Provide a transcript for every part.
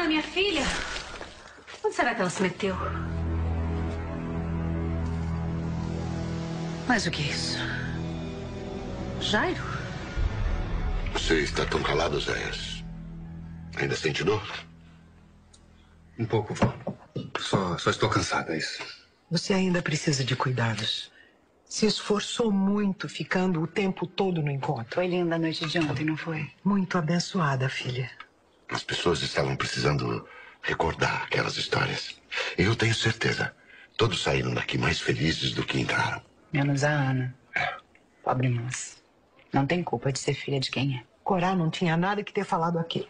Ana, minha filha. Onde será que ela se meteu? Mas o que é isso? Jairo? Você está tão calado, Zéias. Ainda sente dor? Um pouco, vó. Só estou cansado, é isso. Você ainda precisa de cuidados. Se esforçou muito ficando o tempo todo no encontro. Foi linda a noite de ontem, não foi? Muito abençoada, filha. As pessoas estavam precisando recordar aquelas histórias. E eu tenho certeza. Todos saíram daqui mais felizes do que entraram. Menos a Ana. Pobre moça. Não tem culpa de ser filha de quem é. Corá não tinha nada que ter falado aqui.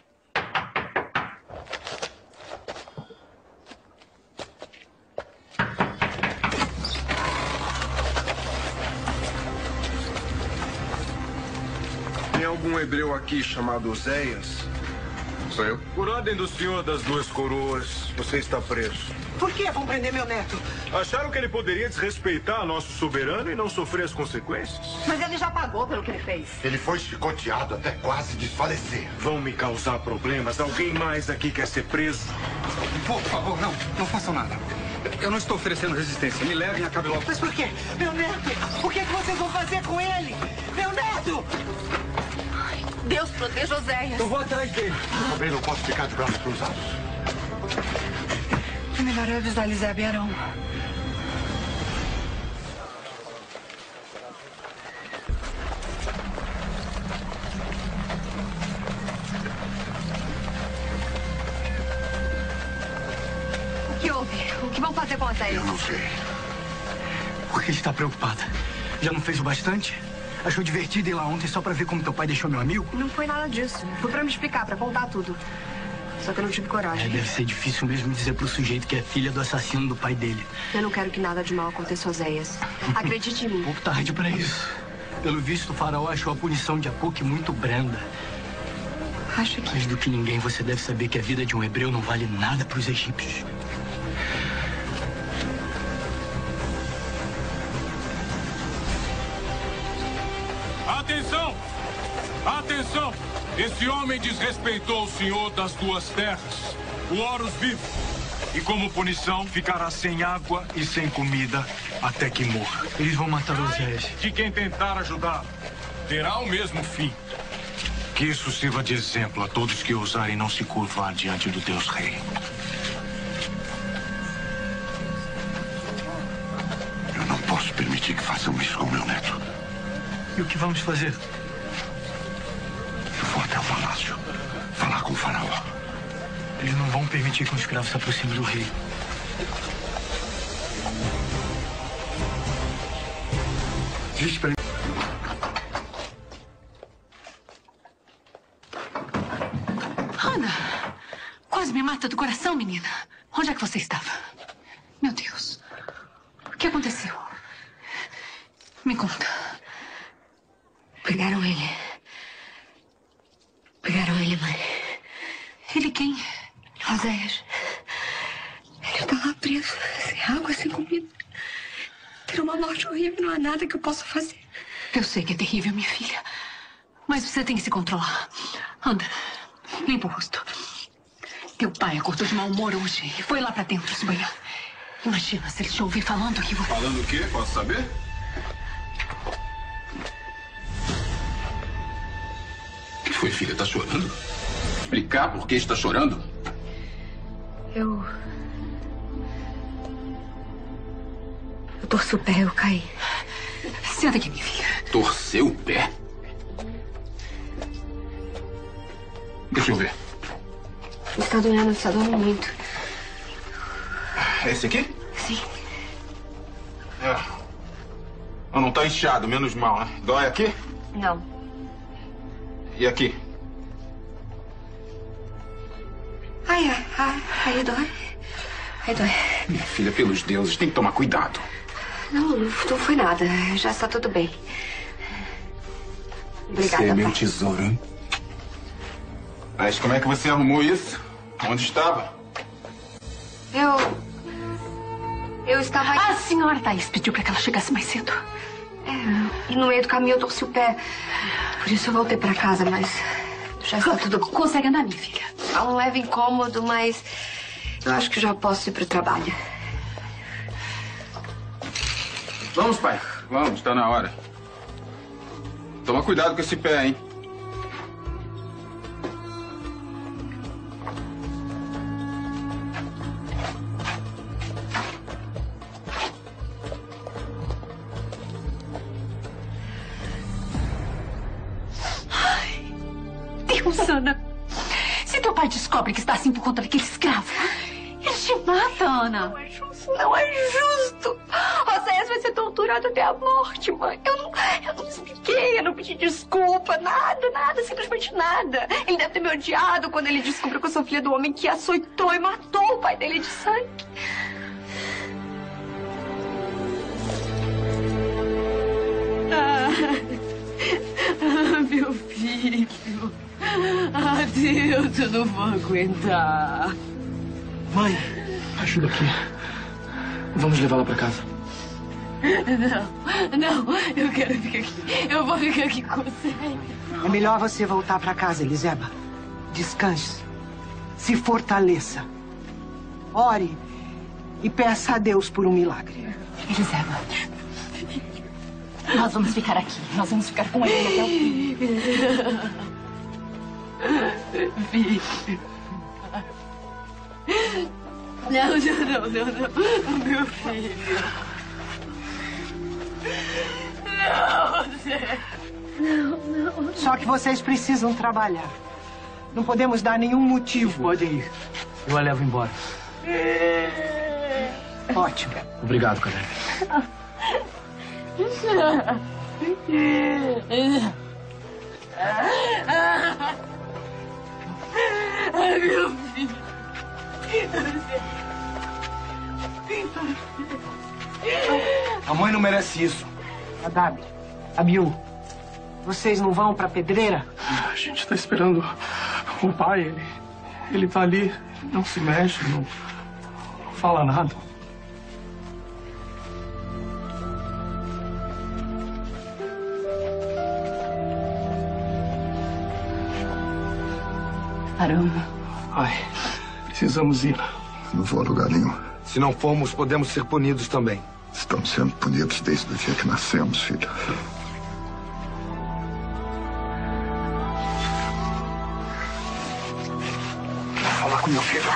Tem algum hebreu aqui chamado Oséias? Sou eu? Por ordem do senhor das duas coroas, você está preso. Por que vão prender meu neto? Acharam que ele poderia desrespeitar nosso soberano e não sofrer as consequências? Mas ele já pagou pelo que ele fez. Ele foi chicoteado até quase desfalecer. Vão me causar problemas? Alguém mais aqui quer ser preso? Por favor, não façam nada. Eu não estou oferecendo resistência. Me levem e acabe logo. Mas por quê? Meu neto! O que vocês vão fazer com ele? Meu neto! Deus proteja Oséias. Eu vou atrás dele. Eu também não posso ficar de braços cruzados. É melhor eu avisar Elisebe e Arão. O que houve? O que vão fazer com Oséias? Eu não sei. Por que está preocupada? Já não fez o bastante? Achou divertido ir lá ontem só pra ver como teu pai deixou meu amigo? Não foi nada disso. Foi pra me explicar, pra contar tudo. Só que eu não tive coragem. Deve ser difícil mesmo dizer pro sujeito que é filha do assassino do pai dele. Eu não quero que nada de mal aconteça a Oséias. Acredite em mim. Pouco tarde pra isso. Pelo visto, o faraó achou a punição de Apuque muito branda. Acho que... Mais do que ninguém, você deve saber que a vida de um hebreu não vale nada pros egípcios. Atenção! Atenção! Esse homem desrespeitou o senhor das duas terras, o Horus vivo. E como punição, ficará sem água e sem comida até que morra. Eles vão matar Oséias. De quem tentar ajudá-lo terá o mesmo fim. Que isso sirva de exemplo a todos que ousarem não se curvar diante do Deus Rei. Eu não posso permitir que façam isso com meu neto. E o que vamos fazer? Eu vou até o palácio falar com o faraó. Eles não vão permitir que um escravo se aproxime do rei. Diz pra ele. Ana! Quase me mata do coração, menina. Onde é que você estava? Meu Deus. O que aconteceu? Me conta. Pegaram ele. Pegaram ele, mãe. Ele quem? Oséias. Ele tá lá preso, sem água, sem comida. Ter uma morte horrível, não há nada que eu possa fazer. Eu sei que é terrível, minha filha. Mas você tem que se controlar. Anda, limpa o rosto. Teu pai acordou de mau humor hoje e foi lá pra dentro se banhar. Imagina se ele te ouvir falando que você... Falando o quê? Posso saber? O que foi, filha? Tá chorando? Explicar por que está chorando? Eu torci o pé, eu caí. Senta aqui, minha filha. Torceu o pé? Deixa eu ver. Está doendo muito. É esse aqui? Sim. Não tá inchado, menos mal, né? Dói aqui? Não. E aqui? Aí dói. Aí dói. Minha filha, pelos deuses, tem que tomar cuidado. Não foi nada. Já está tudo bem. Obrigada, Você é meu pai. tesouro, hein? Mas como é que você arrumou isso? Onde estava? Eu estava... A senhora Thaís pediu pra que ela chegasse mais cedo. E no meio do caminho eu torci o pé. Por isso eu voltei pra casa, mas já está tudo... Consegue andar, minha filha? Há um leve incômodo, mas eu acho que já posso ir pro trabalho. Vamos, pai. Vamos, tá na hora. Toma cuidado com esse pé, hein? Deus, Ana. Se teu pai descobre que está assim por conta daquele escravo, ele te mata, Ana. Não é justo, não é justo. Oséias vai ser torturado até a morte, mãe. Eu não expliquei, eu não pedi desculpa, nada, simplesmente nada. Ele deve ter me odiado quando ele descobriu que eu sou filha do homem que açoitou e matou o pai dele de sangue. Meu filho. Adeus, eu não vou aguentar. Mãe, ajuda aqui. Vamos levá-la pra casa. Não, eu quero ficar aqui. Eu vou ficar aqui com você. É melhor você voltar pra casa, Eliseba. Descanse. Se fortaleça. Ore e peça a Deus por um milagre. Eliseba, nós vamos ficar aqui. Nós vamos ficar com ele até o fim. Filho. Não. Meu filho. Não, Zé. Não. Só que vocês precisam trabalhar. Não podemos dar nenhum motivo. Podem ir. Eu a levo embora. Ótimo. Obrigado, Cadê. Ai, meu filho. A mãe não merece isso. Adab, Abiú, vocês não vão pra pedreira? A gente tá esperando o pai. Ele tá ali, não se mexe, não fala nada. Arama. Ai, precisamos ir. Não vou a lugar nenhum. Se não formos, podemos ser punidos também. Estamos sendo punidos desde o dia que nascemos, filho. Vou falar com meu filho.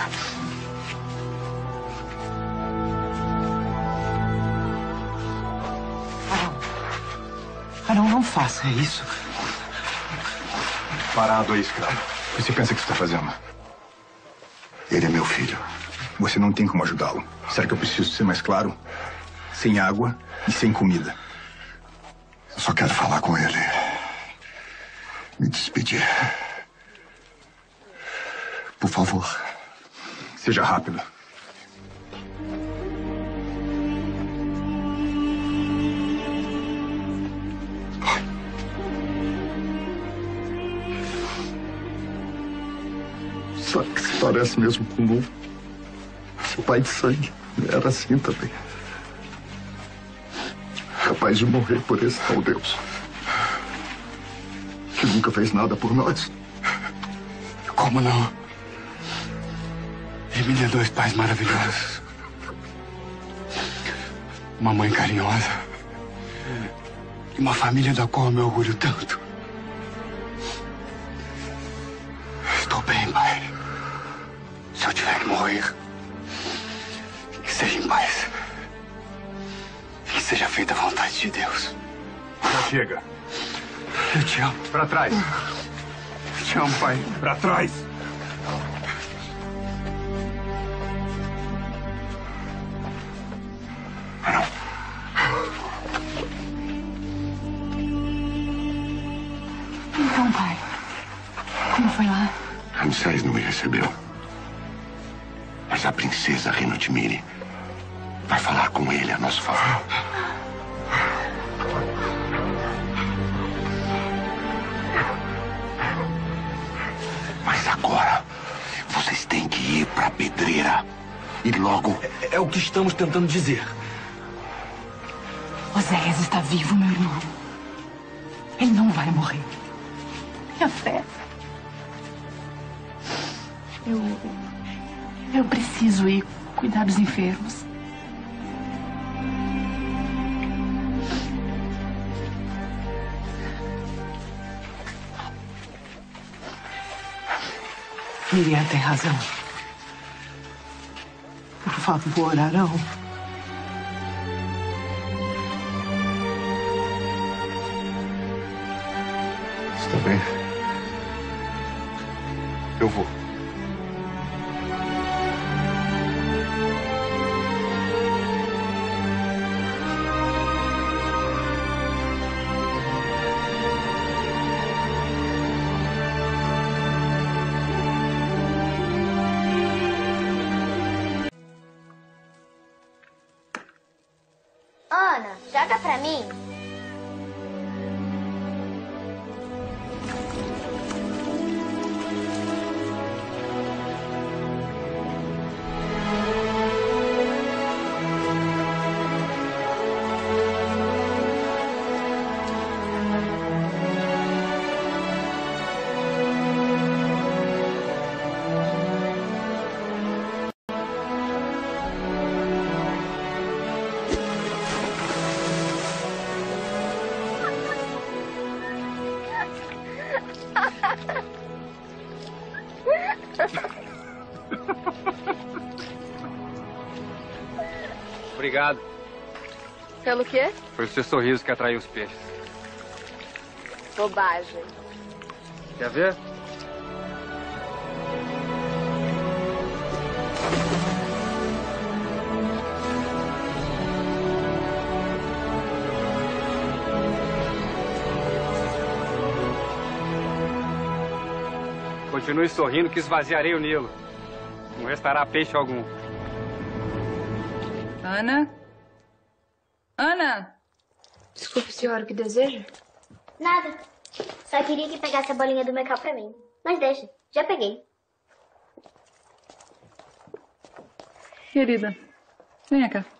Arão, não faça isso. Parado aí, escravo. O que você pensa que está fazendo? Ele é meu filho. Você não tem como ajudá-lo. Será que eu preciso ser mais claro? Sem água e sem comida. Eu só quero falar com ele. Me despedir. Por favor. Seja rápido. Sabe que se parece mesmo com o Lu? Seu pai de sangue era assim também. Capaz de morrer por esse tal Deus. Que nunca fez nada por nós. Como não? Ele me deu 2 pais maravilhosos. Uma mãe carinhosa. E uma família da qual eu me orgulho tanto. Estou bem, pai. Se eu tiver que morrer, que seja em paz. Que seja feita a vontade de Deus. Já chega. Eu te amo. Pra trás. Eu te amo, pai. Pra trás. Então, pai, como foi lá? Ramsés não me recebeu. Mas a princesa Renotmire vai falar com ele a nosso favor. Mas agora, vocês têm que ir pra pedreira. E logo... É o que estamos tentando dizer. Oséias está vivo, meu irmão. Ele não vai morrer. Tenha fé. Eu preciso ir cuidar dos enfermos. Miriam tem razão. Por favor, Arão. Está bem. Eu vou. Ana, joga pra mim. Obrigado. Pelo quê? Foi o seu sorriso que atraiu os peixes. Bobagem. Quer ver? Continue sorrindo que esvaziarei o Nilo. Não restará peixe algum. Ana? Ana! Desculpe, senhora, o que deseja? Nada. Só queria que pegasse a bolinha do Macau pra mim. Mas deixa, já peguei. Querida, venha cá.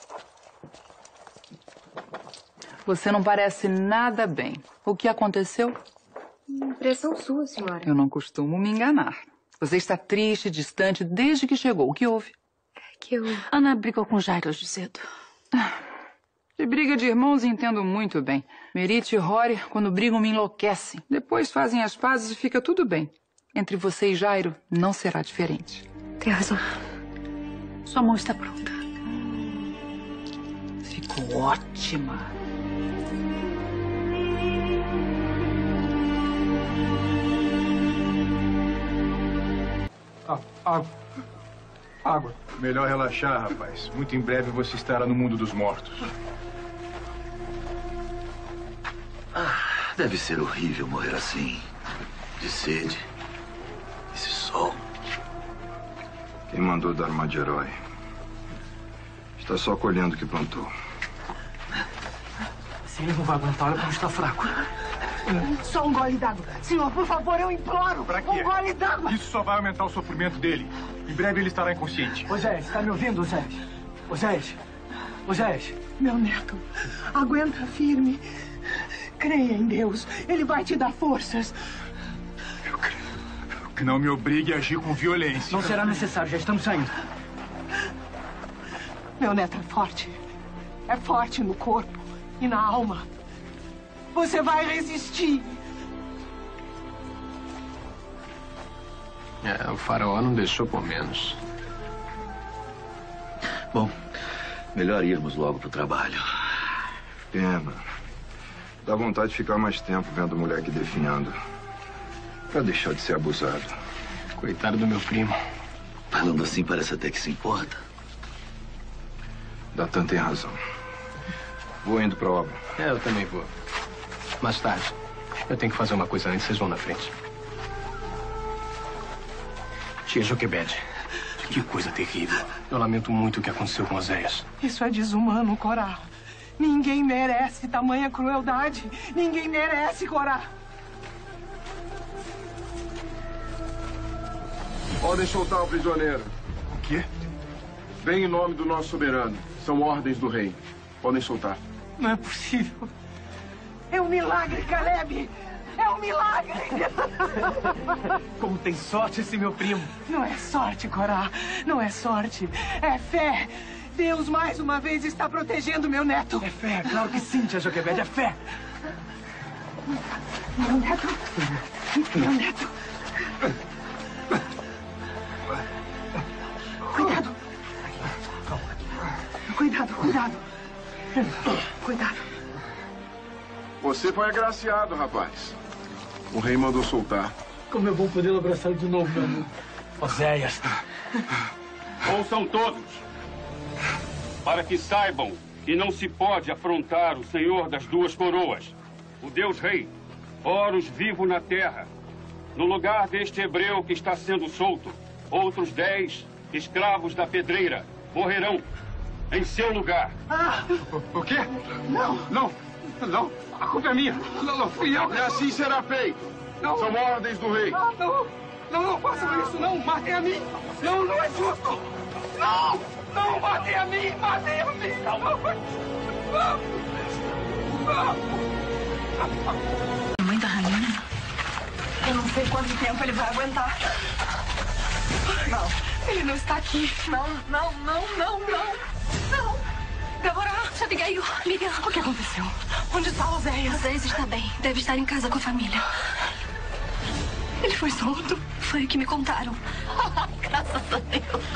Você não parece nada bem. O que aconteceu? Impressão sua, senhora. Eu não costumo me enganar. Você está triste, distante, desde que chegou. O que houve? Que eu... Ana brigou com Jairo hoje cedo. De briga de irmãos entendo muito bem. Merite e Rory, quando brigam, me enlouquecem. Depois fazem as pazes e fica tudo bem. Entre você e Jairo, não será diferente. Tem razão. Sua mão está pronta. Ficou ótima. Água. Melhor relaxar, rapaz. Muito em breve você estará no mundo dos mortos. Deve ser horrível morrer assim. De sede. Esse sol. Quem mandou dar uma de herói? Está só colhendo o que plantou. Se ele não vai aguentar, olha como está fraco. Só um gole d'água. Senhor, por favor, eu imploro. Pra quê? Um gole d'água. Isso só vai aumentar o sofrimento dele. Em breve ele estará inconsciente. Oséias, está me ouvindo, Oséias? Oséias? Oséias? Meu neto, aguenta firme. Creia em Deus. Ele vai te dar forças. Eu creio. Não me obrigue a agir com violência. Não será necessário, já estamos saindo. Meu neto é forte. É forte no corpo e na alma. Você vai resistir. O faraó não deixou por menos. Bom, melhor irmos logo pro trabalho. Pena. Dá vontade de ficar mais tempo vendo o moleque definhando. Pra deixar de ser abusado. Coitado do meu primo. Falando assim, parece até que se importa. Datan tem razão. Vou indo pra obra. Eu também vou. Mais tarde. Eu tenho que fazer uma coisa antes, vocês vão na frente. Tia Joquebede, que coisa terrível. Eu lamento muito o que aconteceu com Oséias. Isso é desumano, Corá. Ninguém merece tamanha crueldade. Ninguém merece, Corá. Podem soltar o prisioneiro. O quê? Vem em nome do nosso soberano. São ordens do rei. Podem soltar. Não é possível. É um milagre, Caleb. É um milagre! Como tem sorte esse meu primo. Não é sorte, Corá. Não é sorte. É fé. Deus, mais uma vez, está protegendo meu neto. É fé, claro que sim, tia Joquebede, é fé. Meu neto. Meu neto. Cuidado. Cuidado, cuidado. Cuidado. Você foi agraciado, rapaz. O rei mandou soltar. Como é bom poder abraçar de novo, meu amor. Oséias. Ouçam todos, para que saibam que não se pode afrontar o Senhor das Duas Coroas, o Deus Rei, Horus vivo na terra. No lugar deste hebreu que está sendo solto, outros 10 escravos da pedreira morrerão em seu lugar. O quê? Não. Não. A culpa é minha. Não fui eu. E assim será feito. Não. São ordens do rei. Não façam isso. Não, matem a mim. Não é justo. Não, matem a mim. Matem a mim. Mãe da rainha? Eu não sei quanto tempo ele vai aguentar. Não, ele não está aqui. Não. Débora, Abigail, Miriam, o que aconteceu? Onde está o Oséias? Oséias está bem. Deve estar em casa com a família. Ele foi solto? Foi o que me contaram. Graças a Deus.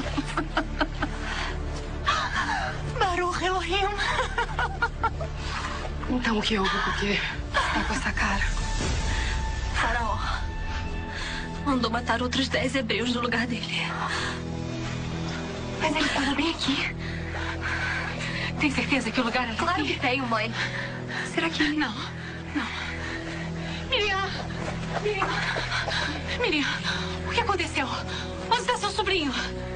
Baruch Elohim. Então o que houve? Por que está com essa cara? Faraó mandou matar outros 10 hebreus no lugar dele. Mas ele estava bem aqui. Tem certeza que o lugar era Claro aqui? que tenho, mãe. Será que... Não. Miriam, o que aconteceu? Onde está seu sobrinho?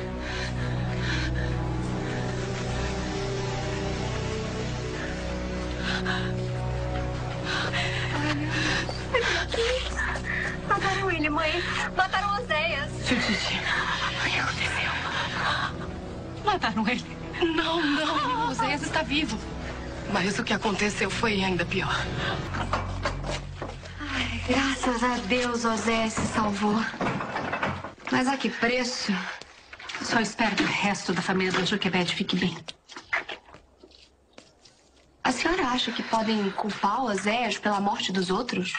Mataram ele, mãe. Mataram Oséias. Judite, o que aconteceu? Mataram ele? Não. Oséias está vivo. Mas o que aconteceu foi ainda pior. Ai, graças a Deus, Oséias se salvou. Mas a que preço? Só espero que o resto da família da Joquebede fique bem. A senhora acha que podem culpar Oséias pela morte dos outros?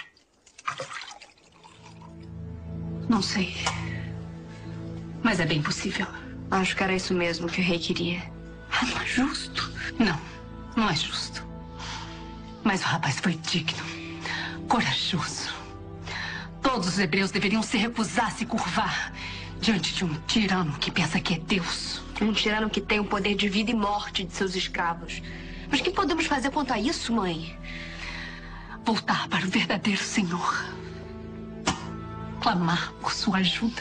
Não sei. Mas é bem possível. Acho que era isso mesmo que o rei queria. Não é justo. Não é justo. Mas o rapaz foi digno, corajoso. Todos os hebreus deveriam se recusar a se curvar diante de um tirano que pensa que é Deus. Um tirano que tem o poder de vida e morte de seus escravos. Mas o que podemos fazer quanto a isso, mãe? Voltar para o verdadeiro Senhor. Clamar por sua ajuda.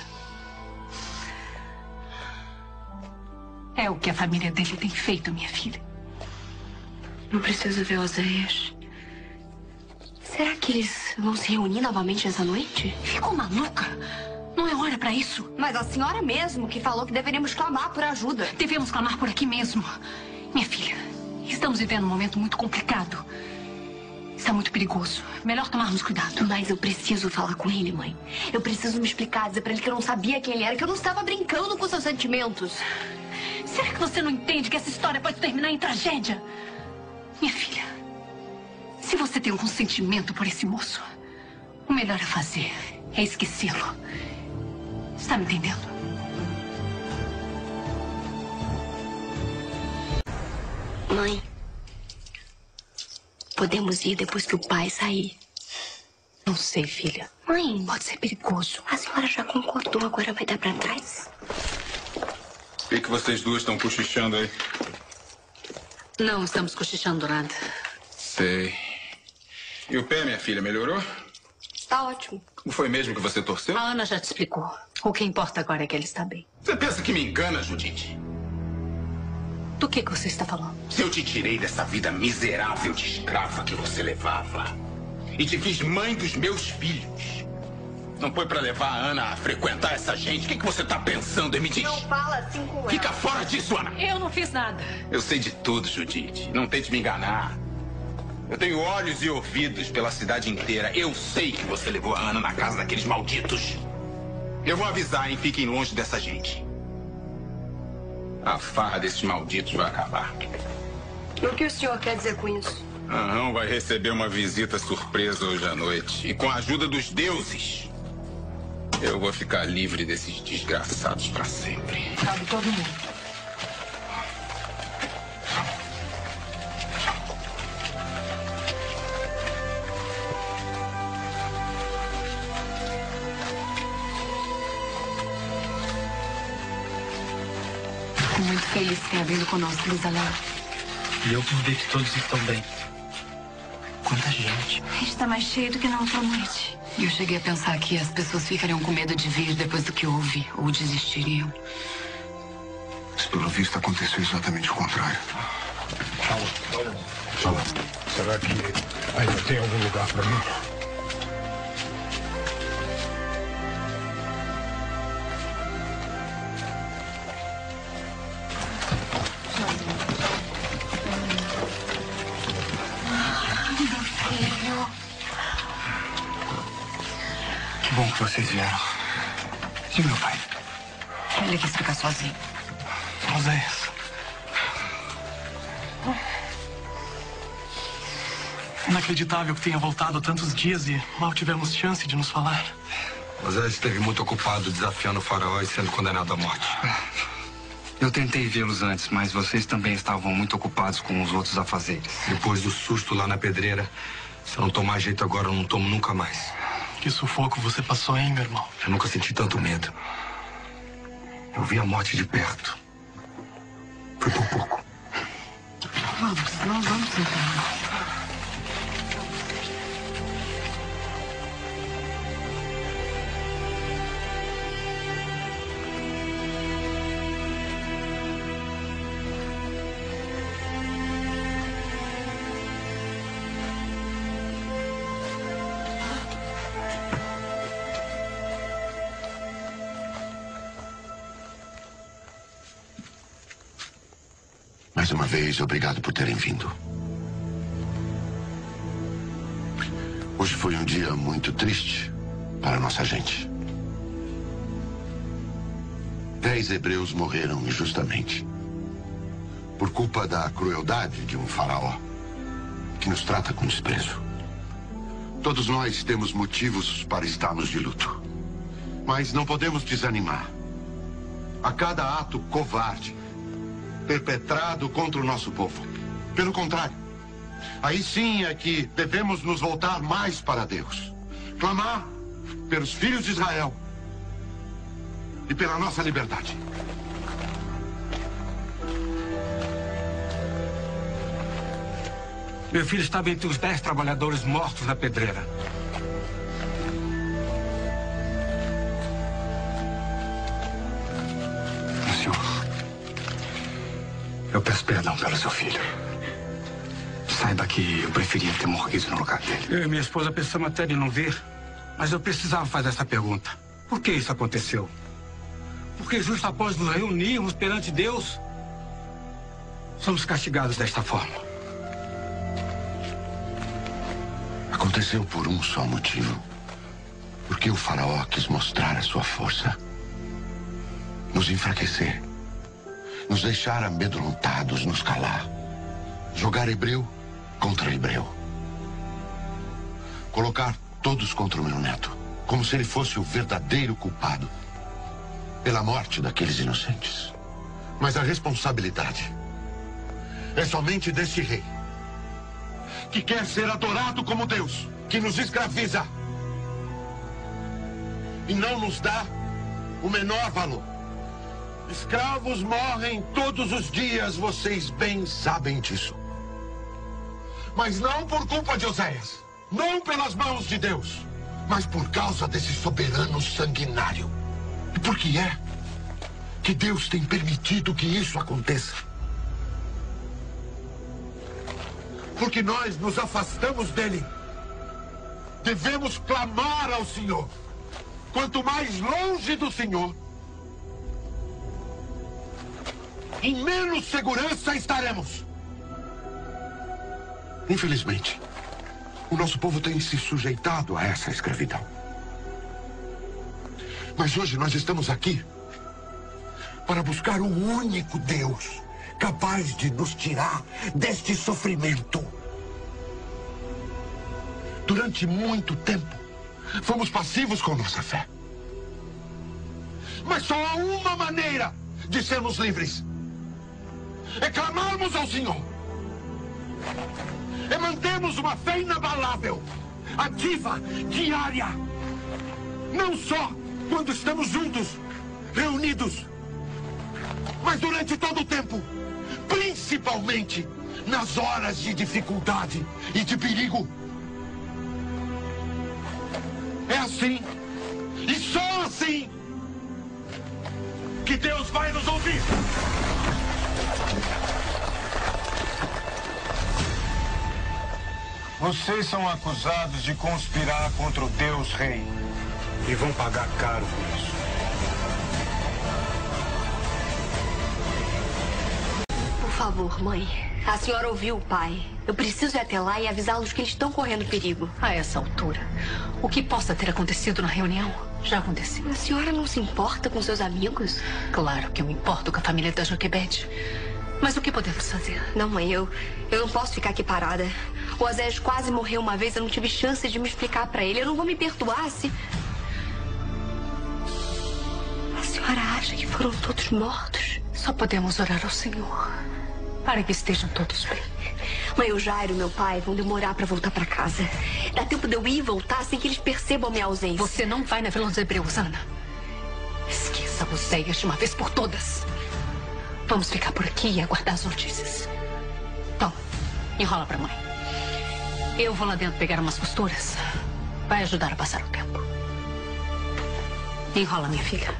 É o que a família dele tem feito, minha filha. Não preciso ver Oséias. Será que eles vão se reunir novamente essa noite? Ficou maluca? Não é hora para isso. Mas a senhora mesmo que falou que deveríamos clamar por ajuda. Devemos clamar por aqui mesmo. Minha filha, estamos vivendo um momento muito complicado. Está muito perigoso. Melhor tomarmos cuidado. Mas eu preciso falar com ele, mãe. Eu preciso me explicar, dizer pra ele que eu não sabia quem ele era, que eu não estava brincando com seus sentimentos. Será que você não entende que essa história pode terminar em tragédia? Minha filha, se você tem algum sentimento por esse moço, o melhor a fazer é esquecê-lo. Está me entendendo? Mãe, podemos ir depois que o pai sair? Não sei, filha. Mãe, pode ser perigoso. A senhora já concordou, agora vai dar pra trás? O que vocês duas estão cochichando aí? Não estamos cochichando nada. Sei. E o pé, minha filha, melhorou? Tá ótimo. Como foi mesmo que você torceu? A Ana já te explicou. O que importa agora é que ele está bem. Você pensa que me engana, Judite? Do que você está falando? Se eu te tirei dessa vida miserável de escrava que você levava e te fiz mãe dos meus filhos, não foi pra levar a Ana a frequentar essa gente? O que você tá pensando, me diz? Não fala assim com ela. Fica fora disso, Ana. Eu não fiz nada. Eu sei de tudo, Judite. Não tente me enganar. Eu tenho olhos e ouvidos pela cidade inteira. Eu sei que você levou a Ana na casa daqueles malditos. Eu vou avisar, hein? Fiquem longe dessa gente. A farra desses malditos vai acabar. O que o senhor quer dizer com isso? Aham, vai receber uma visita surpresa hoje à noite. E com a ajuda dos deuses, eu vou ficar livre desses desgraçados para sempre. Cabe todo mundo. Fico muito feliz que tenha vindo conosco, Lusalém. E eu por ver que todos estão bem. Quanta gente. A gente tá mais cheio do que na outra noite. E eu cheguei a pensar que as pessoas ficariam com medo de vir depois do que houve, ou desistiriam. Mas pelo visto aconteceu exatamente o contrário. Fala. Será que ainda tem algum lugar para mim? Que bom que vocês vieram. E meu pai? Ele quis ficar sozinho. Oséias. Inacreditável que tenha voltado tantos dias e mal tivemos chance de nos falar. Oséias esteve muito ocupado desafiando o faraó e sendo condenado à morte. Eu tentei vê-los antes, mas vocês também estavam muito ocupados com os outros afazeres. Depois do susto lá na pedreira, se eu não tomar jeito agora, eu não tomo nunca mais. Que sufoco você passou, hein, meu irmão? Eu nunca senti tanto medo. Eu vi a morte de perto. Foi por pouco. Vamos sentar. Mais uma vez, obrigado por terem vindo. Hoje foi um dia muito triste para nossa gente. 10 hebreus morreram injustamente por culpa da crueldade de um faraó que nos trata com desprezo. Todos nós temos motivos para estarmos de luto, mas não podemos desanimar. A cada ato covarde perpetrado contra o nosso povo. Pelo contrário, aí sim é que devemos nos voltar mais para Deus. Clamar pelos filhos de Israel e pela nossa liberdade. Meu filho estava entre os 10 trabalhadores mortos na pedreira. Eu peço perdão pelo seu filho. Saiba que eu preferia ter morrido no lugar dele. Eu e minha esposa pensamos até de não vir, mas eu precisava fazer essa pergunta. Por que isso aconteceu? Porque justo após nos reunirmos perante Deus, somos castigados desta forma. Aconteceu por um só motivo. Porque o faraó quis mostrar a sua força. Nos enfraquecer. Nos deixar amedrontados, nos calar. Jogar hebreu contra hebreu. Colocar todos contra o meu neto, como se ele fosse o verdadeiro culpado pela morte daqueles inocentes. Mas a responsabilidade é somente deste rei, que quer ser adorado como Deus, que nos escraviza e não nos dá o menor valor. Escravos morrem todos os dias, vocês bem sabem disso. Mas não por culpa de Oséias, não pelas mãos de Deus, mas por causa desse soberano sanguinário. E por que é que Deus tem permitido que isso aconteça? Porque nós nos afastamos dele. Devemos clamar ao Senhor. Quanto mais longe do Senhor, em menos segurança estaremos. Infelizmente, o nosso povo tem se sujeitado a essa escravidão. Mas hoje nós estamos aqui para buscar o único Deus capaz de nos tirar deste sofrimento. Durante muito tempo, fomos passivos com nossa fé. Mas só há uma maneira de sermos livres. É clamarmos ao Senhor. É mantermos uma fé inabalável, ativa, diária. Não só quando estamos juntos, reunidos, mas durante todo o tempo. Principalmente nas horas de dificuldade e de perigo. É assim, e só assim, que Deus vai nos ouvir. Vocês são acusados de conspirar contra o Deus Rei. E vão pagar caro por isso. Por favor, mãe. A senhora ouviu o pai. Eu preciso ir até lá e avisá-los que eles estão correndo perigo. A essa altura, o que possa ter acontecido na reunião já aconteceu. A senhora não se importa com seus amigos? Claro que eu me importo com a família da Joquebede. Mas o que podemos fazer? Não, mãe, eu não posso ficar aqui parada. O Oséias quase morreu uma vez, eu não tive chance de me explicar pra ele. Eu não vou me perdoar se... A senhora acha que foram todos mortos? Só podemos orar ao Senhor para que estejam todos bem. Mãe, o Jairo e meu pai vão demorar pra voltar pra casa. Dá tempo de eu ir e voltar sem que eles percebam a minha ausência. Você não vai na Vila dos Hebreus, Ana. Esqueça Oséias de uma vez por todas. Vamos ficar por aqui e aguardar as notícias. Tom, enrola pra mãe. Eu vou lá dentro pegar umas costuras. Vai ajudar a passar o tempo. Enrola, minha filha.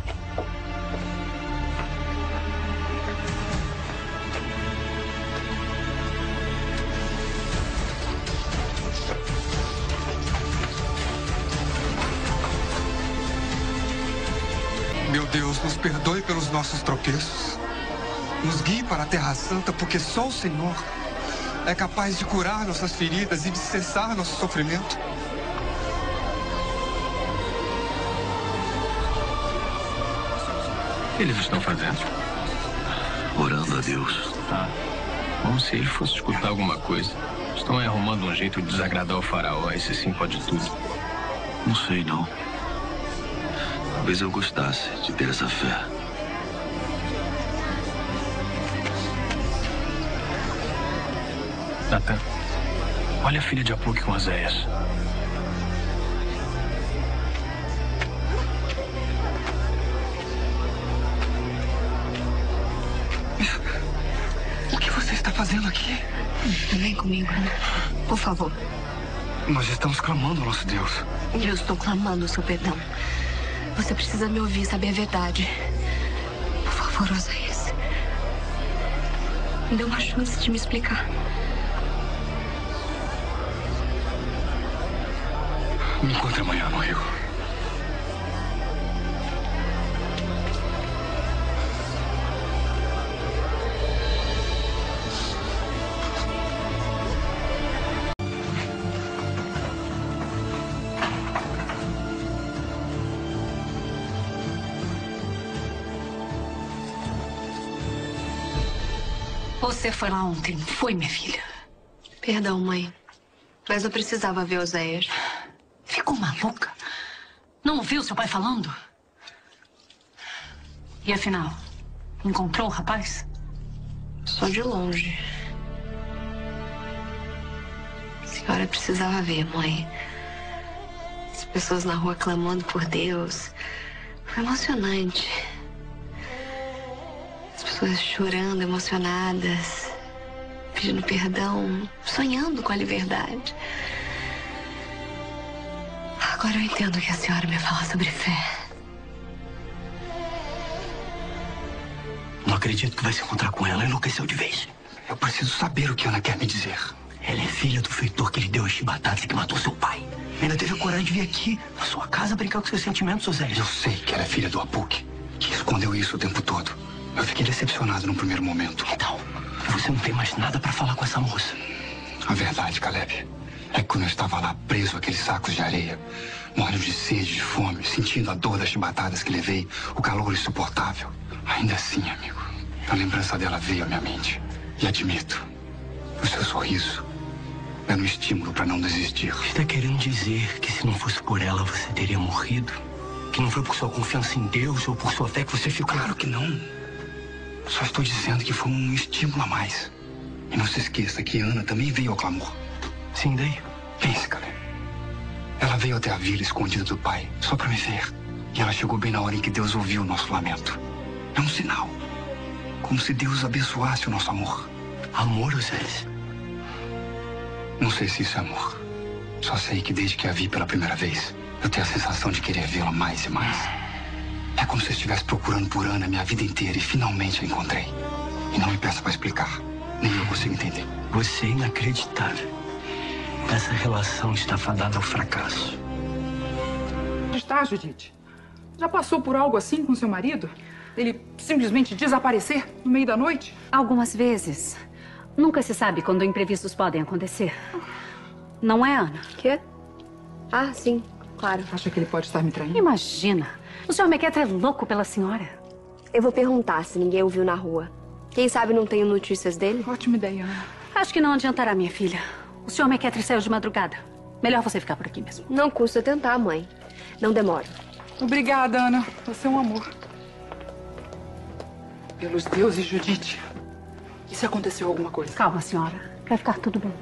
Meu Deus, nos perdoe pelos nossos tropeços. Nos guie para a Terra Santa, porque só o Senhor é capaz de curar nossas feridas e de cessar nosso sofrimento. O que eles estão fazendo? Orando a Deus. Ah, como se ele fosse escutar alguma coisa. Estão arrumando um jeito de desagradar o faraó. Esse sim pode tudo. Não sei, não. Talvez eu gostasse de ter essa fé. Natan, olha a filha de Apuque com Oséias. O que você está fazendo aqui? Vem comigo, Ana. Por favor. Nós estamos clamando ao nosso Deus. Eu estou clamando o seu perdão. Você precisa me ouvir, saber a verdade. Por favor, Oséias. Me dê uma chance de me explicar. Me encontre amanhã no rio. Você foi lá ontem, não foi, minha filha? Perdão, mãe. Mas eu precisava ver Oséias. Ficou maluca? Não ouviu seu pai falando? E afinal, encontrou o rapaz? Só de longe. A senhora precisava ver, mãe. As pessoas na rua clamando por Deus. Foi emocionante. As pessoas chorando, emocionadas, pedindo perdão, sonhando com a liberdade. Agora eu entendo que a senhora me fala sobre fé. Não acredito que vai se encontrar com ela. Enlouqueceu de vez. Eu preciso saber o que Ana quer me dizer. Ela é filha do feitor que lhe deu as chibatadas e que matou seu pai. Ainda teve a coragem de vir aqui, na sua casa, brincar com seus sentimentos, Oséias. Eu sei que ela é filha do Apuque, que escondeu isso o tempo todo. Eu fiquei decepcionado no primeiro momento. Então, você não tem mais nada pra falar com essa moça. A verdade, Caleb, é que quando eu estava lá preso àqueles sacos de areia, morrendo de sede, de fome, sentindo a dor das chibatadas que levei, o calor insuportável. Ainda assim, amigo, a lembrança dela veio à minha mente. E admito, o seu sorriso era um estímulo para não desistir. Está querendo dizer que se não fosse por ela, você teria morrido? Que não foi por sua confiança em Deus ou por sua fé que você ficou... Claro que não. Só estou dizendo que foi um estímulo a mais. E não se esqueça que Ana também veio ao clamor. Sim, daí? Pense, Caleb. Ela veio até a vila escondida do pai, só para me ver. E ela chegou bem na hora em que Deus ouviu o nosso lamento. É um sinal. Como se Deus abençoasse o nosso amor. Amor, Oséias? Não sei se isso é amor. Só sei que desde que a vi pela primeira vez, eu tenho a sensação de querer vê-la mais e mais. É como se eu estivesse procurando por Ana minha vida inteira e finalmente a encontrei. E não me peça para explicar. Nem eu consigo entender. Você é inacreditável. Essa relação está fadada ao fracasso. Está, Judite? Já passou por algo assim com seu marido? Ele simplesmente desaparecer no meio da noite? Algumas vezes. Nunca se sabe quando imprevistos podem acontecer. Não é, Ana? Quê? Ah, sim, claro. Acha que ele pode estar me traindo? Imagina. O Sr. McCatter é louco pela senhora. Eu vou perguntar se ninguém o viu na rua. Quem sabe não tenho notícias dele? Ótima ideia, Ana. Acho que não adiantará, minha filha. O Sr. McCatter saiu de madrugada. Melhor você ficar por aqui mesmo. Não custa tentar, mãe. Não demora. Obrigada, Ana. Você é um amor. Pelos deuses, Judite. E se aconteceu alguma coisa? Calma, senhora. Vai ficar tudo bem.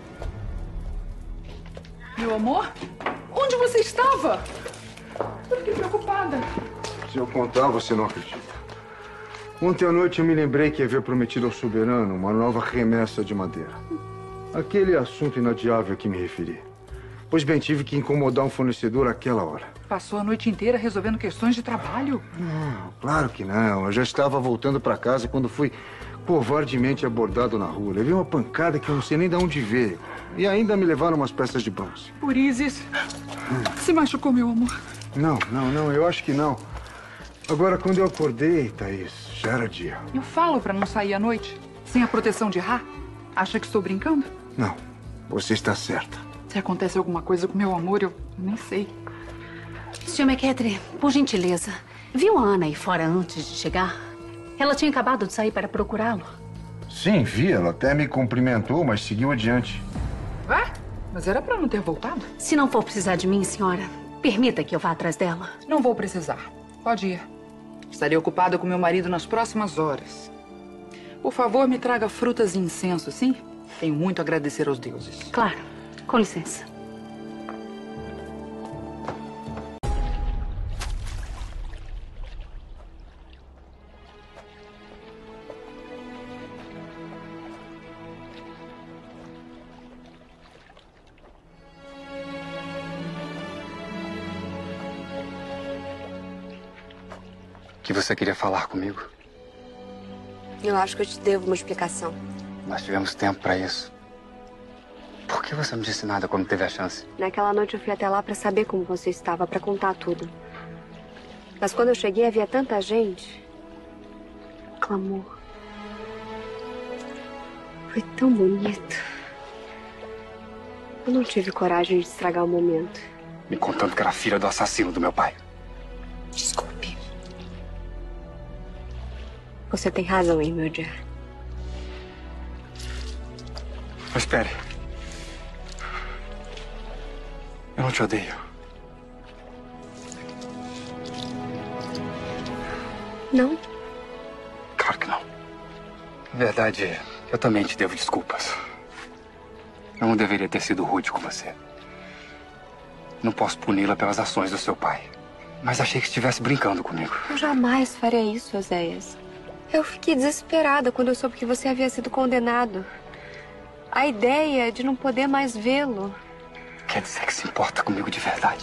Meu amor? Onde você estava? Eu fiquei preocupada. Se eu contar, você não acredita. Ontem à noite eu me lembrei que havia prometido ao soberano uma nova remessa de madeira. Aquele assunto inadiável a que me referi. Pois bem, tive que incomodar um fornecedor àquela hora. Passou a noite inteira resolvendo questões de trabalho? Não, claro que não. Eu já estava voltando para casa quando fui covardemente abordado na rua. Levei uma pancada que eu não sei nem de onde veio. E ainda me levaram umas peças de bronze. Por Isis. Se machucou, meu amor? Não, eu acho que não. Agora, quando eu acordei, Thaís, já era dia. Eu falo pra não sair à noite, sem a proteção de Ra. Acha que estou brincando? Não, você está certa. Se acontece alguma coisa com meu amor, eu nem sei. Sr. McCatter, por gentileza, viu a Ana aí fora antes de chegar? Ela tinha acabado de sair para procurá-lo. Sim, vi. Ela até me cumprimentou, mas seguiu adiante. Ué? Mas era pra não ter voltado? Se não for precisar de mim, senhora, permita que eu vá atrás dela. Não vou precisar. Pode ir. Estarei ocupada com meu marido nas próximas horas. Por favor, me traga frutas e incenso, sim? Tenho muito a agradecer aos deuses. Claro. Com licença. Que você queria falar comigo? Eu acho que eu te devo uma explicação. Nós tivemos tempo para isso. Por que você não disse nada quando teve a chance? Naquela noite eu fui até lá para saber como você estava, para contar tudo. Mas quando eu cheguei havia tanta gente. Clamor. Foi tão bonito. Eu não tive coragem de estragar o momento. Me contando que era filha do assassino do meu pai. Desculpe. Você tem razão, hein, meu dia. Mas espere. Eu não te odeio. Não? Claro que não. Na verdade, eu também te devo desculpas. Eu não deveria ter sido rude com você. Não posso puni-la pelas ações do seu pai. Mas achei que estivesse brincando comigo. Eu jamais faria isso, Oséias. Eu fiquei desesperada quando eu soube que você havia sido condenado. A ideia de não poder mais vê-lo. Quer dizer que se importa comigo de verdade?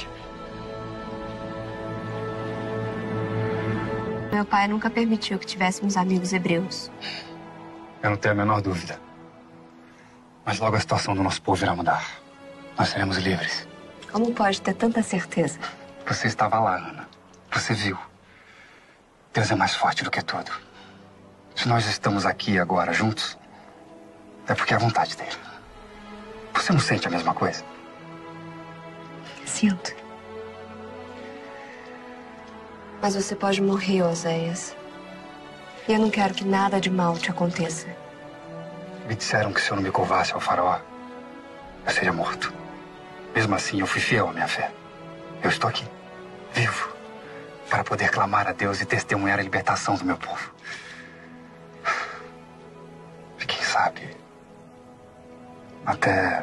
Meu pai nunca permitiu que tivéssemos amigos hebreus. Eu não tenho a menor dúvida. Mas logo a situação do nosso povo irá mudar. Nós seremos livres. Como pode ter tanta certeza? Você estava lá, Ana. Você viu. Deus é mais forte do que tudo. Se nós estamos aqui agora juntos, é porque é a vontade dele. Você não sente a mesma coisa? Sinto. Mas você pode morrer, Oséias. E eu não quero que nada de mal te aconteça. Me disseram que se eu não me curvasse ao faraó, eu seria morto. Mesmo assim, eu fui fiel à minha fé. Eu estou aqui, vivo, para poder clamar a Deus e testemunhar a libertação do meu povo. E quem sabe, até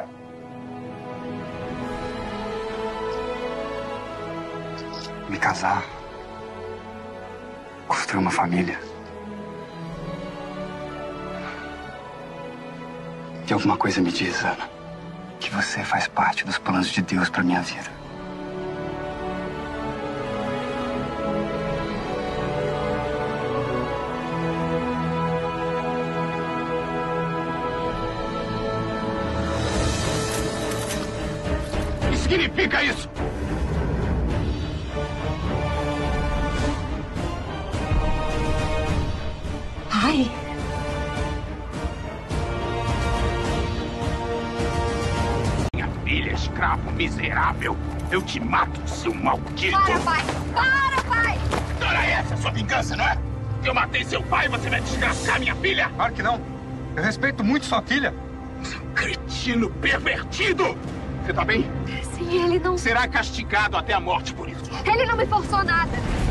me casar, construir uma família. E alguma coisa me diz, Ana, que você faz parte dos planos de Deus para minha vida. O que significa isso? Ai. Minha filha, escravo miserável. Eu te mato, seu maldito. Para, pai! Para, pai! Não era essa a sua vingança, não é? Eu matei seu pai e você vai desgraçar minha filha? Claro que não. Eu respeito muito sua filha. Seu cretino pervertido! Você tá bem? Sim, ele não... Será castigado até a morte por isso. Ele não me forçou nada.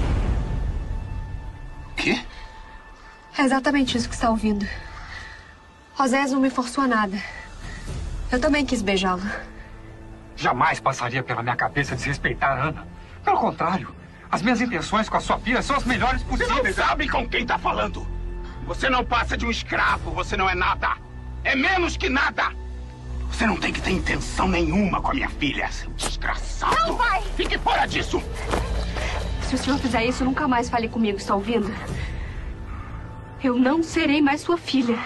O quê? É exatamente isso que está ouvindo. Oséias não me forçou a nada. Eu também quis beijá-lo. Jamais passaria pela minha cabeça desrespeitar a Ana. Pelo contrário, as minhas intenções com a sua filha são as melhores possíveis. Você não sabe com quem tá falando. Você não passa de um escravo, você não é nada. É menos que nada. Você não tem que ter intenção nenhuma com a minha filha, seu desgraçado. Não, pai! Fique fora disso! Se o senhor fizer isso, nunca mais fale comigo, está ouvindo? Eu não serei mais sua filha.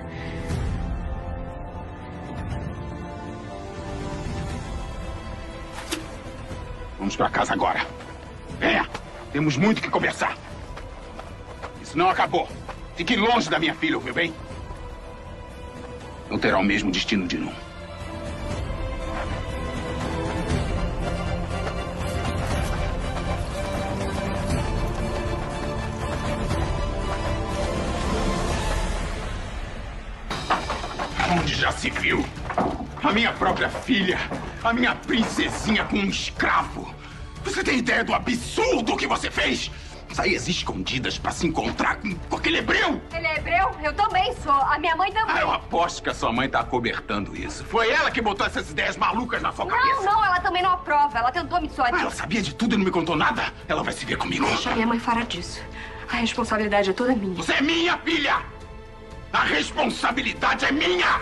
Vamos pra casa agora. Venha! Temos muito que conversar. Isso não acabou. Fique longe da minha filha, ouviu bem? Não terá o mesmo destino de Num. Onde já se viu? A minha própria filha, a minha princesinha com um escravo. Você tem ideia do absurdo que você fez? Sair às escondidas pra se encontrar com aquele hebreu? Ele é hebreu? Eu também sou. A minha mãe também. Eu aposto que a sua mãe tá acobertando isso. Foi ela que botou essas ideias malucas na sua cabeça. Não, ela também não aprova. Ela tentou me dissuadir. Ela sabia de tudo e não me contou nada. Ela vai se ver comigo. Deixa minha mãe fora disso. A responsabilidade é toda minha. Você é minha filha! A responsabilidade é minha!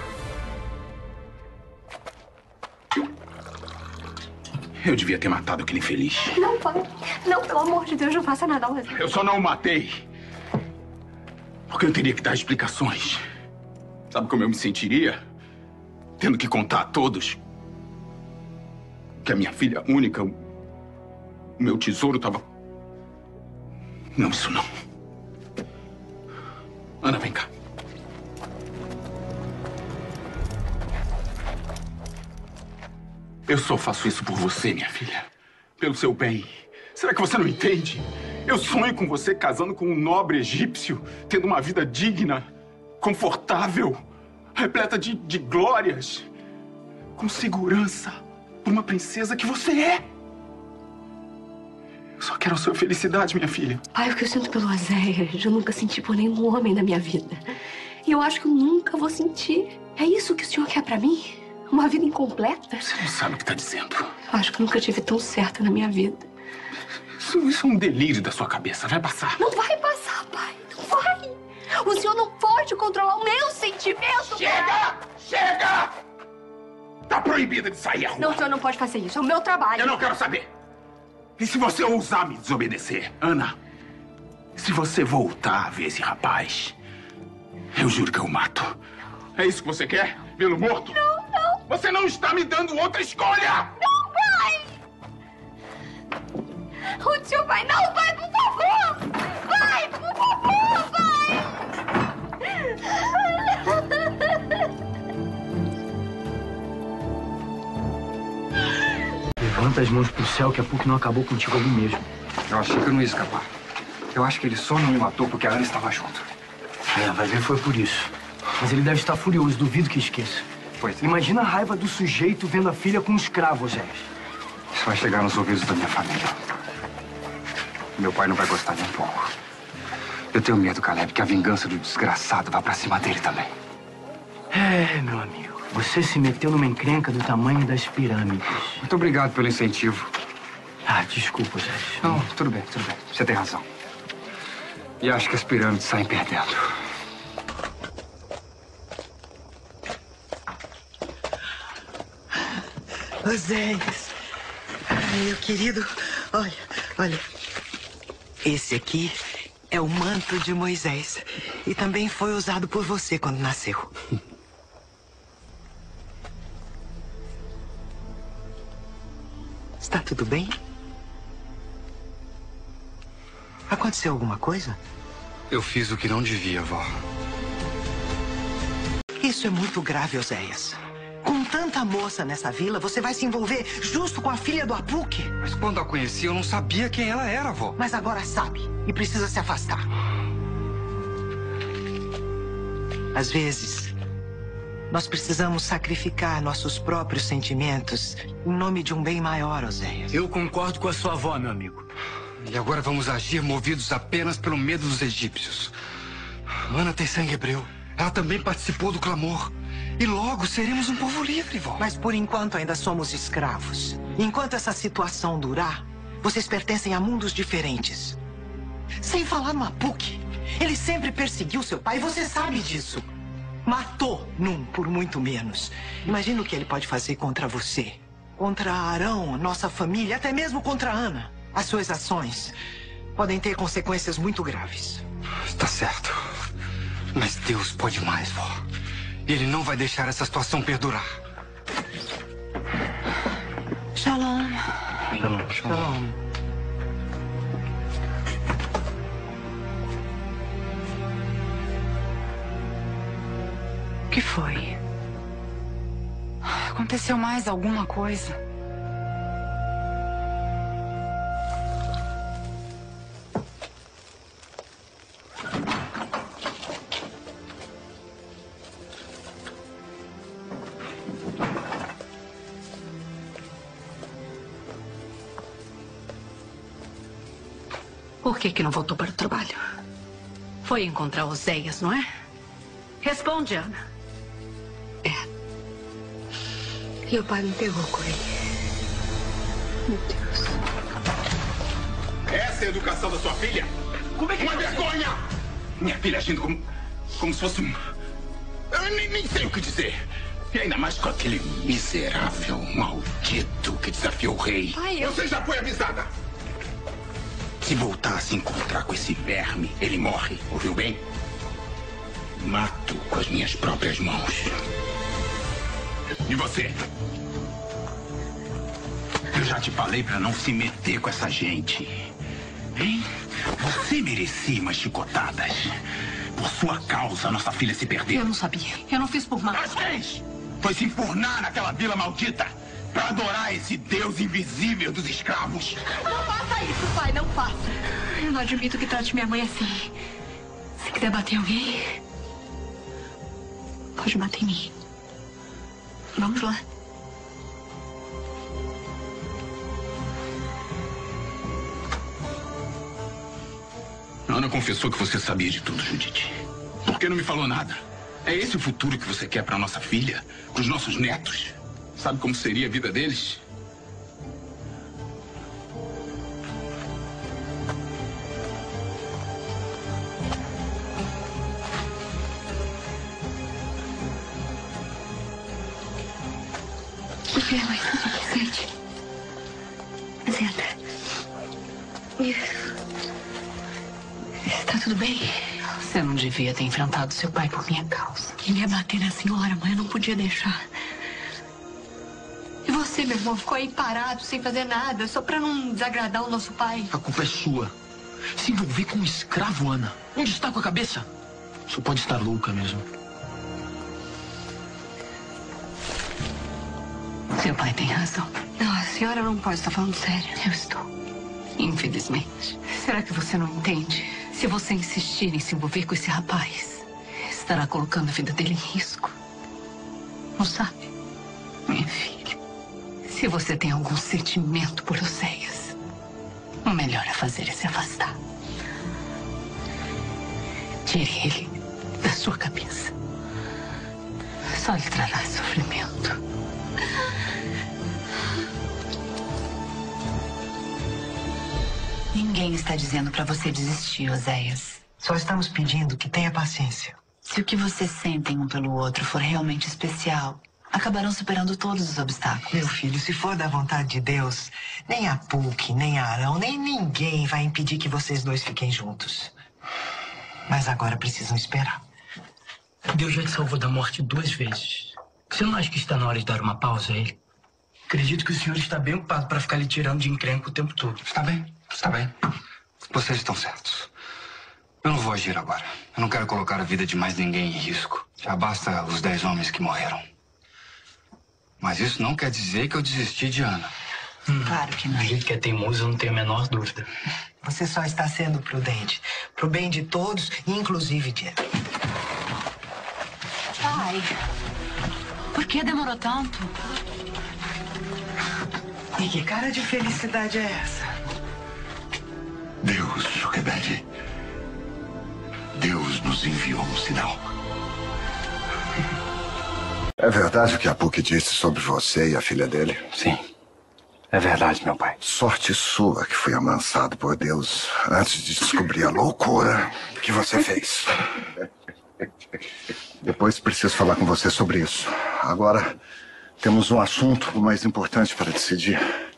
Eu devia ter matado aquele infeliz. Não, pai. Não, pelo amor de Deus, não faça nada. Eu só não o matei. Porque eu teria que dar explicações. Sabe como eu me sentiria? Tendo que contar a todos que a minha filha única, o meu tesouro estava... Não, isso não. Ana, vem cá. Eu só faço isso por você, minha filha. Pelo seu bem. Será que você não entende? Eu sonho com você casando com um nobre egípcio, tendo uma vida digna, confortável, repleta de glórias, com segurança, por uma princesa que você é. Eu só quero a sua felicidade, minha filha. Pai, o que eu sinto pelo Oséias, eu nunca senti por nenhum homem na minha vida. E eu acho que eu nunca vou sentir. É isso que o senhor quer pra mim? Uma vida incompleta? Você não sabe o que tá dizendo. Eu acho que eu nunca tive tão certa na minha vida. Isso é um delírio da sua cabeça. Vai passar. Não vai passar, pai. Não vai. O senhor não pode controlar o meu sentimento. Chega! Pai. Chega! Tá proibida de sair à rua. Não, o senhor não pode fazer isso. É o meu trabalho. Eu não quero saber. E se você ousar me desobedecer, Ana, se você voltar a ver esse rapaz, eu juro que eu o mato. É isso que você quer? Vê-lo morto? Não, não. Você não está me dando outra escolha! Não, pai! O senhor vai... Não, pai, por favor! Pai, por favor, pai! Levanta as mãos pro céu que a PUC não acabou contigo ali mesmo. Eu achei que eu não ia escapar. Eu acho que ele só não me matou porque a Ana estava junto. É, vai ver foi por isso. Mas ele deve estar furioso, duvido que esqueça. Pois é. Imagina a raiva do sujeito vendo a filha com um escravo, Zé. Isso vai chegar nos ouvidos da minha família. Meu pai não vai gostar nem um pouco. Eu tenho medo, Caleb, que a vingança do desgraçado vá pra cima dele também. É, meu amigo. Você se meteu numa encrenca do tamanho das pirâmides. Muito obrigado pelo incentivo. Ah, desculpa, Zé. Não, tudo bem, tudo bem. Você tem razão. E acho que as pirâmides saem perdendo. Oséias. Ai, meu querido. Olha. Esse aqui é o manto de Moisés. E também foi usado por você quando nasceu. Está tudo bem? Aconteceu alguma coisa? Eu fiz o que não devia, vó. Isso é muito grave, Oséias. Com tanta moça nessa vila, você vai se envolver justo com a filha do Apuque. Mas quando a conheci, eu não sabia quem ela era, vó. Mas agora sabe e precisa se afastar. Às vezes, nós precisamos sacrificar nossos próprios sentimentos em nome de um bem maior, Oséias. Eu concordo com a sua avó, meu amigo. E agora vamos agir movidos apenas pelo medo dos egípcios. Ana tem sangue hebreu. Ela também participou do clamor. E logo seremos um povo livre, vó. Mas por enquanto ainda somos escravos. Enquanto essa situação durar, vocês pertencem a mundos diferentes. Sem falar no Apuque. Ele sempre perseguiu seu pai, você sabe disso. Matou Num por muito menos. Imagina o que ele pode fazer contra você. Contra Arão, nossa família, até mesmo contra Ana. As suas ações podem ter consequências muito graves. Está certo. Mas Deus pode mais, vó. E Ele não vai deixar essa situação perdurar. Shalom. Shalom. O que foi? Aconteceu mais alguma coisa? Por que não voltou para o trabalho? Foi encontrar Oséias, não é? Responde, Ana. E o pai me pegou com ele. Meu Deus. Essa é a educação da sua filha? Como é que... Uma vergonha! Minha filha agindo como se fosse um... Eu nem sei o que dizer. E ainda mais com aquele miserável maldito que desafiou o rei. Pai, Você já foi avisada. Se voltar a se encontrar com esse verme, ele morre. Ouviu bem? Mato com as minhas próprias mãos. E você? Eu já te falei pra não se meter com essa gente. Hein? Você merecia umas chicotadas. Por sua causa, nossa filha se perdeu. Eu não sabia. Eu não fiz por mal. Mas fez! Foi se enfurnar naquela vila maldita pra adorar esse Deus invisível dos escravos. Não faça isso, pai, não faça. Eu não admito que trate minha mãe assim. Se quiser bater em alguém, pode bater em mim. Vamos lá. Ana confessou que você sabia de tudo, Judite. Por que não me falou nada? É esse o futuro que você quer para nossa filha? Para os nossos netos? Sabe como seria a vida deles? O que é, mãe? Sente. Senta. Está tudo bem? Você não devia ter enfrentado seu pai por minha causa. Ele ia bater na senhora, mãe. Eu não podia deixar. E você, meu irmão, ficou aí parado, sem fazer nada, só pra não desagradar o nosso pai. A culpa é sua. Se envolver com um escravo, Ana. Onde está com a cabeça? Só pode estar louca mesmo. Seu pai tem razão. Não, a senhora não pode estar falando sério. Eu estou. Infelizmente. Será que você não entende? Se você insistir em se envolver com esse rapaz, estará colocando a vida dele em risco. Não sabe? Minha filha, se você tem algum sentimento por Oséias, o melhor a fazer é se afastar. Tire ele da sua cabeça. Só lhe trará sofrimento. Ninguém está dizendo pra você desistir, Oséias. Só estamos pedindo que tenha paciência. Se o que vocês sentem um pelo outro for realmente especial, acabarão superando todos os obstáculos. Meu filho, se for da vontade de Deus, nem a Puck, nem a Arão, nem ninguém vai impedir que vocês dois fiquem juntos. Mas agora precisam esperar. Deus já te salvou da morte 2 vezes. Você não acha que está na hora de dar uma pausa a ele? Acredito que o senhor está bem ocupado para ficar lhe tirando de encrenca o tempo todo. Está bem, está bem. Vocês estão certos. Eu não vou agir agora. Eu não quero colocar a vida de mais ninguém em risco. Já basta os 10 homens que morreram. Mas isso não quer dizer que eu desisti de Ana. Claro que não. Do jeito que é teimoso, eu não tenho a menor dúvida. Você só está sendo prudente. Pro bem de todos, inclusive de ela. Pai, por que demorou tanto? E que cara de felicidade é essa? Deus, Joquebede. Deus nos enviou um sinal. É verdade o que a Puck disse sobre você e a filha dele? Sim. É verdade, meu pai. Sorte sua que fui amansado por Deus antes de descobrir a loucura que você fez. Depois preciso falar com você sobre isso. Agora, temos um assunto mais importante para decidir.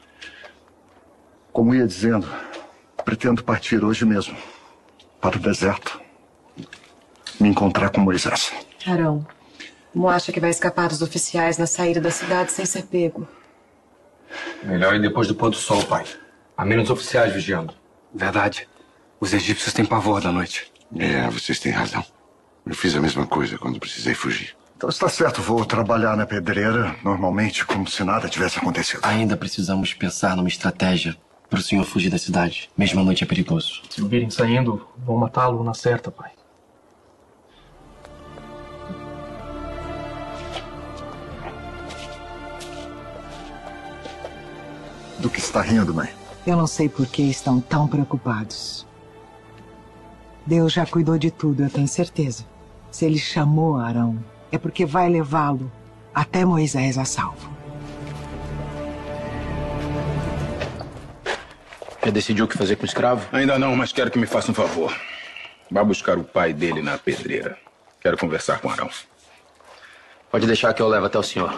Como ia dizendo, pretendo partir hoje mesmo para o deserto. Me encontrar com Moisés. Arão, como acha que vai escapar dos oficiais na saída da cidade sem ser pego? Melhor ir depois do pôr do sol, pai. Há menos oficiais vigiando. Verdade. Os egípcios têm pavor da noite. É, vocês têm razão. Eu fiz a mesma coisa quando precisei fugir. Então está certo, vou trabalhar na pedreira normalmente como se nada tivesse acontecido. Ainda precisamos pensar numa estratégia para o senhor fugir da cidade. Mesmo à noite é perigoso. Se o virem saindo, vão matá-lo na certa, pai. Do que está rindo, mãe? Eu não sei por que estão tão preocupados. Deus já cuidou de tudo, eu tenho certeza. Se ele chamou Arão, é porque vai levá-lo até Moisés a salvo. Já decidiu o que fazer com o escravo? Ainda não, mas quero que me faça um favor. Vá buscar o pai dele na pedreira. Quero conversar com Arão. Pode deixar que eu levo até o senhor.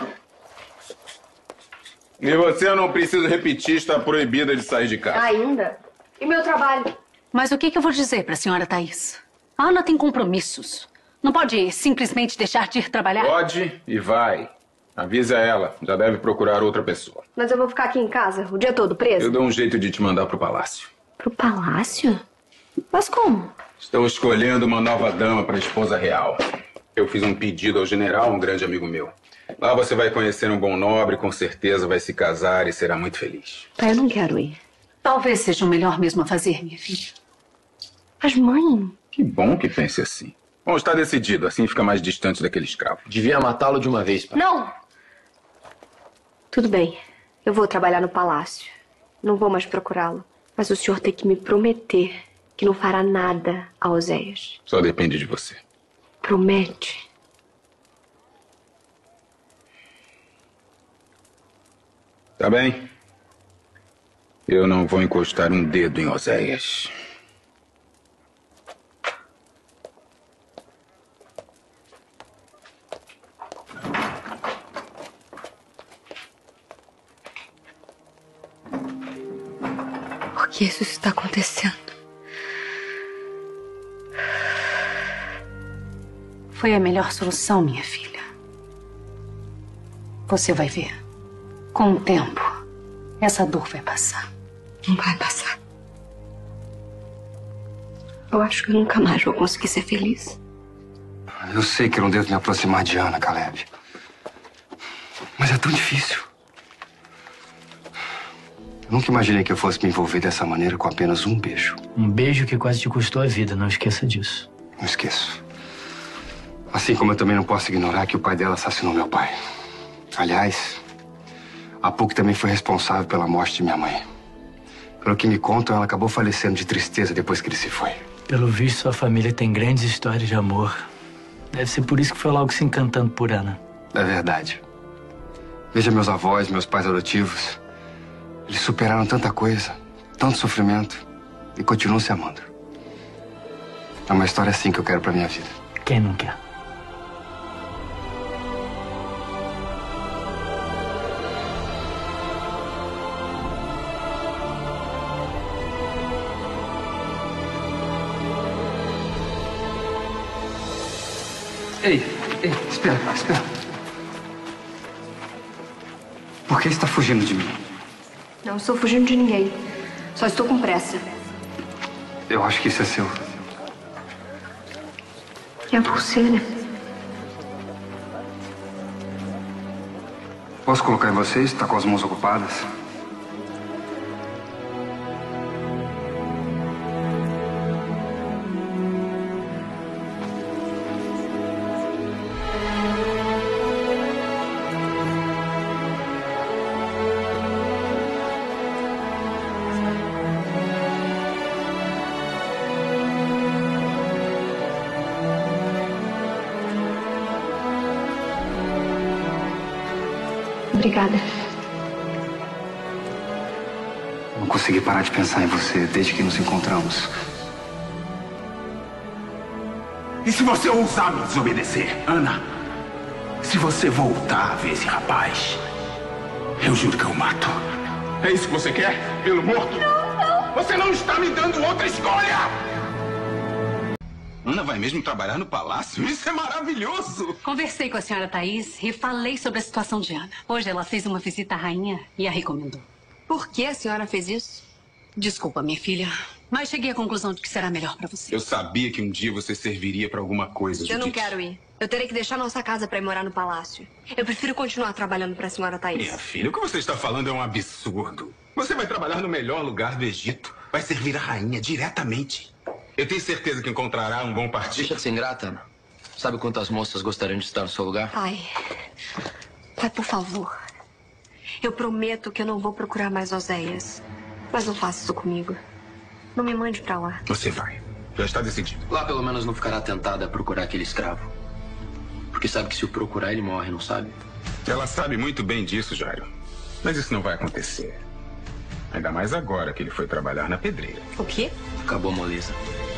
E você, eu não preciso repetir, está proibida de sair de casa. Ainda? E meu trabalho? Mas o que eu vou dizer para a senhora Thaís? A Ana tem compromissos. Não pode simplesmente deixar de ir trabalhar? Pode e vai. Avise a ela. Já deve procurar outra pessoa. Mas eu vou ficar aqui em casa o dia todo preso? Eu dou um jeito de te mandar pro palácio. Pro palácio? Mas como? Estou escolhendo uma nova dama para a esposa real. Eu fiz um pedido ao general, um grande amigo meu. Lá você vai conhecer um bom nobre, com certeza vai se casar e será muito feliz. Pai, eu não quero ir. Talvez seja o melhor mesmo a fazer, minha filha. Mas, mãe... Que bom que pense assim. Bom, está decidido. Assim fica mais distante daquele escravo. Devia matá-lo de uma vez, pai. Não! Tudo bem. Eu vou trabalhar no palácio. Não vou mais procurá-lo. Mas o senhor tem que me prometer que não fará nada a Oséias. Só depende de você. Promete? Tá bem. Eu não vou encostar um dedo em Oséias. Por que isso está acontecendo? Foi a melhor solução, minha filha. Você vai ver. Com o tempo, essa dor vai passar. Não vai passar. Eu acho que eu nunca mais vou conseguir ser feliz. Eu sei que eu não devo me aproximar de Ana, Caleb. Mas é tão difícil. Nunca imaginei que eu fosse me envolver dessa maneira com apenas um beijo. Um beijo que quase te custou a vida, não esqueça disso. Não esqueço. Assim como eu também não posso ignorar que o pai dela assassinou meu pai. Aliás, a PUC também foi responsável pela morte de minha mãe. Pelo que me contam, ela acabou falecendo de tristeza depois que ele se foi. Pelo visto, sua família tem grandes histórias de amor. Deve ser por isso que foi logo se encantando por Ana. É verdade. Veja meus avós, meus pais adotivos. Eles superaram tanta coisa, tanto sofrimento, e continuam se amando. É uma história assim que eu quero pra minha vida. Quem não quer? Ei, espera. Por que está fugindo de mim? Não estou fugindo de ninguém. Só estou com pressa. Eu acho que isso é seu. É a pulseira. Posso colocar em você? Está com as mãos ocupadas? Obrigada. Não consegui parar de pensar em você desde que nos encontramos. E se você ousar me desobedecer, Ana? Se você voltar a ver esse rapaz, eu juro que eu mato. É isso que você quer? Pelo morto? Não. Você não está me dando outra escolha! Ana vai mesmo trabalhar no palácio? Isso é maravilhoso! Conversei com a senhora Thaís e falei sobre a situação de Ana. Hoje ela fez uma visita à rainha e a recomendou. Por que a senhora fez isso? Desculpa, minha filha, mas cheguei à conclusão de que será melhor pra você. Eu sabia que um dia você serviria pra alguma coisa, Judite. Eu não quero ir. Eu terei que deixar nossa casa pra ir morar no palácio. Eu prefiro continuar trabalhando pra senhora Thaís. Minha filha, o que você está falando é um absurdo. Você vai trabalhar no melhor lugar do Egito. Vai servir a rainha diretamente. Eu tenho certeza que encontrará um bom partido. Deixa de ser ingrata, Ana. Sabe quantas moças gostariam de estar no seu lugar? Pai, por favor. Eu prometo que eu não vou procurar mais Oséias. Mas não faça isso comigo. Não me mande pra lá. Você vai. Já está decidido. Lá pelo menos não ficará tentada a procurar aquele escravo. Porque sabe que se o procurar ele morre, não sabe? Ela sabe muito bem disso, Jairo. Mas isso não vai acontecer. Ainda mais agora que ele foi trabalhar na pedreira. O quê? Acabou a moleza.